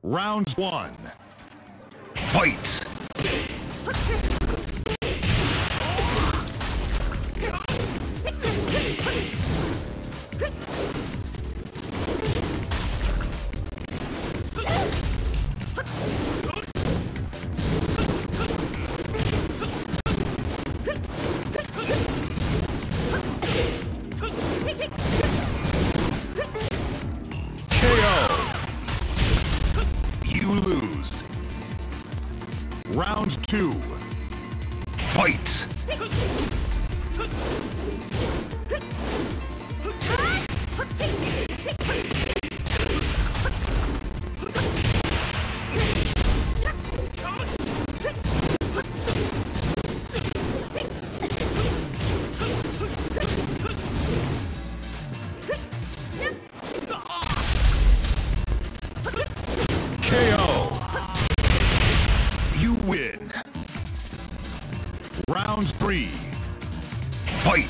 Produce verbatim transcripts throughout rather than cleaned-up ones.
Round one. Fight! K O. You lose. Round two. Fight! K O. You win. Round three. Fight!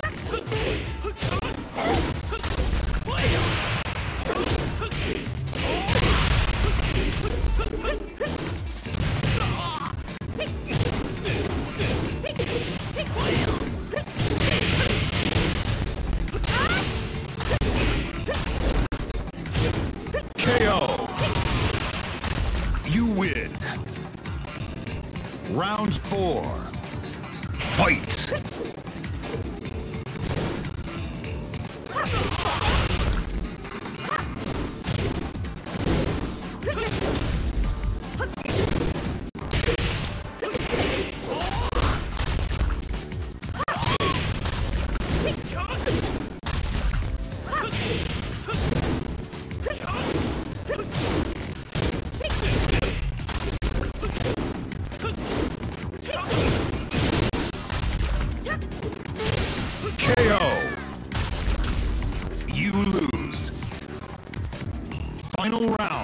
K O. You win. Round four. Fight! K O. You lose. Final round.